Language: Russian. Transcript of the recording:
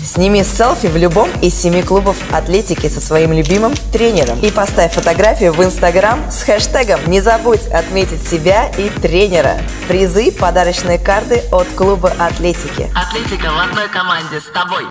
Сними селфи в любом из 7 клубов атлетики со своим любимым тренером и поставь фотографию в Инстаграм с хэштегом. Не забудь отметить себя и тренера. Призы, подарочные карты от клуба атлетики. Атлетика в одной команде с тобой.